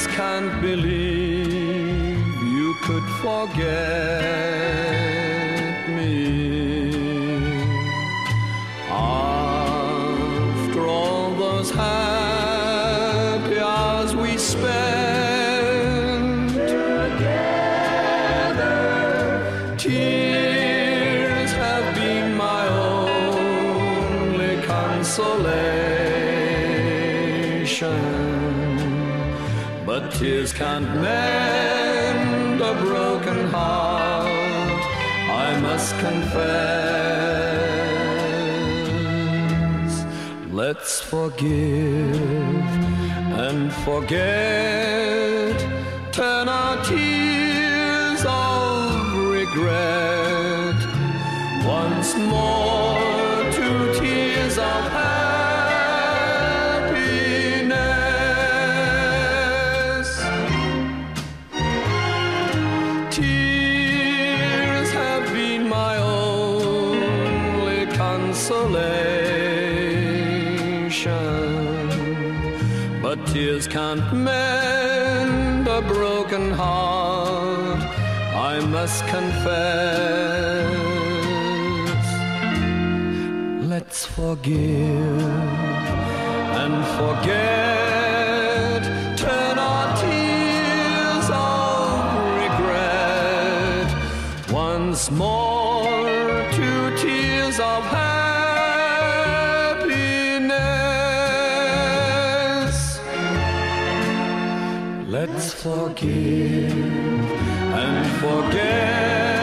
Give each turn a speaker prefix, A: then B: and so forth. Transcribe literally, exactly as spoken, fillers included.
A: just can't believe you could forget me. After all those happy hours we spent together, tears have been my only consolation. But tears can't mend a broken heart, I must confess. Let's forgive and forget, turn our tears of regret once more to tears of happiness. Tears have been my only consolation, but tears can't mend a broken heart, I must confess. Let's forgive and forget, turn our tears of regret once more to tears of happiness. Let's forgive and forget.